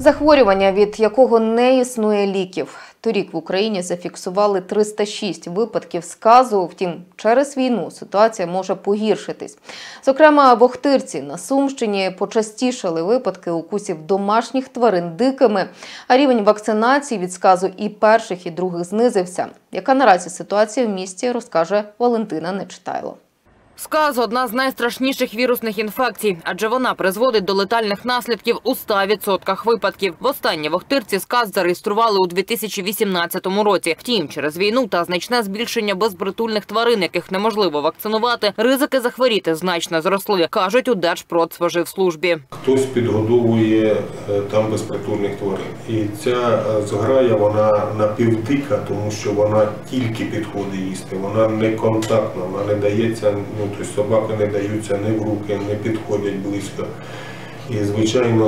Захворювання, від якого не існує ліків. Торік в Україні зафіксували 306 випадків сказу, втім, через війну ситуація може погіршитись. Зокрема, в Охтирці на Сумщині почастішали випадки укусів домашніх тварин дикими, а рівень вакцинації від сказу і перших, і других знизився. Яка наразі ситуація в місті, розкаже Валентина Нечитайло. Сказ – одна з найстрашніших вірусних інфекцій, адже вона призводить до летальних наслідків у 100% випадків. Востаннє в Охтирці сказ зареєстрували у 2018 році. Втім, через війну та значне збільшення безпритульних тварин, яких неможливо вакцинувати, ризики захворіти значно зросли, кажуть у Держпродспоживслужбі. Хтось підгодовує там безпритульних тварин. І ця зграя, вона напівдика, тому що вона тільки підходить їсти, вона не контактна, вона не дається. Тобто собаки не даються ні в руки, не підходять близько. І, звичайно,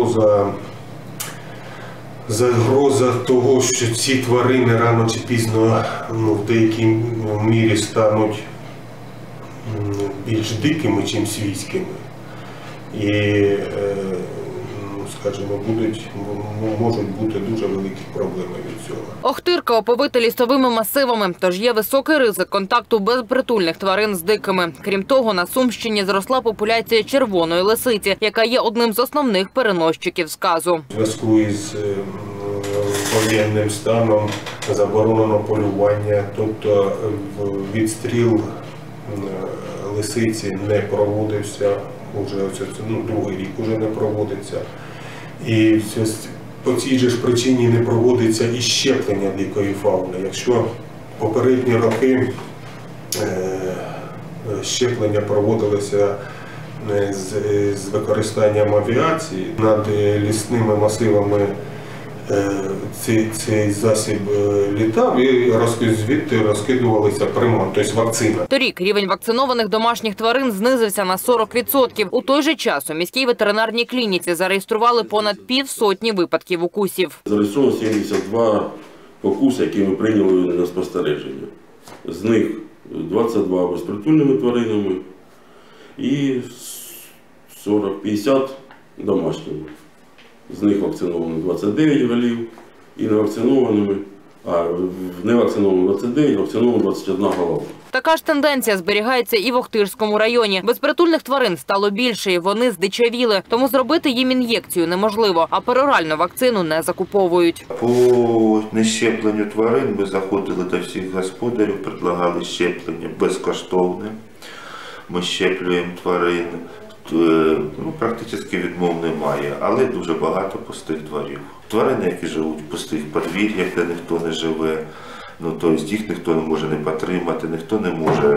загроза того, що ці тварини рано чи пізно в деякій мірі стануть більш дикими, ніж свійськими. І, скажімо, можуть бути дуже великі проблеми від цього. Охтирка оповита лісовими масивами, тож є високий ризик контакту безпритульних тварин з дикими. Крім того, на Сумщині зросла популяція червоної лисиці, яка є одним з основних переносчиків сказу. У зв'язку із воєнним станом заборонено полювання, тобто відстріл лисиці не проводився, другий рік вже не проводиться. І по цій же ж причині не проводиться і щеплення дикої фауни. Якщо попередні роки щеплення проводилися з використанням авіації, над лісними масивами цей засіб літав і звідти розкидувалися приманки, тобто вакцина. Торік рівень вакцинованих домашніх тварин знизився на 40%. У той же час у міській ветеринарній клініці зареєстрували понад півсотні випадків укусів. Зареєстровано 72 покуси, які ми прийняли на спостереження. З них 22 безпритульними тваринами і 40-50 домашніми. З них вакциновано 29 голів і невакцинованими, а невакцинованими 29, вакциновано 21 голова. Така ж тенденція зберігається і в Охтирському районі. Безпритульних тварин стало більше, і вони здичавіли. Тому зробити їм ін'єкцію неможливо, а пероральну вакцину не закуповують. По нещепленню тварин ми заходили до всіх господарів, предлагали щеплення безкоштовне. Ми щеплюємо тварин. Практично відмов немає, але дуже багато пустих дворів. Тварини, які живуть в пустих подвір'ях, де ніхто не живе, тобто їх ніхто не може не потримати, ніхто не може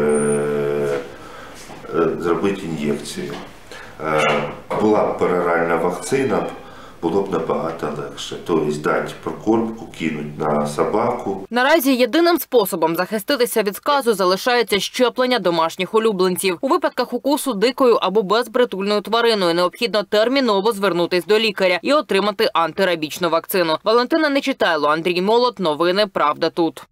зробити ін'єкцію. Була б пероральна вакцина, було б набагато легше. Тобто дати прокормку, кинуть на собаку. Наразі єдиним способом захиститися від сказу залишається щеплення домашніх улюбленців. У випадках укусу дикою або безпритульною твариною необхідно терміново звернутись до лікаря і отримати антирабічну вакцину. Валентина Нечитайло, Андрій Молот. Новини «Правда тут».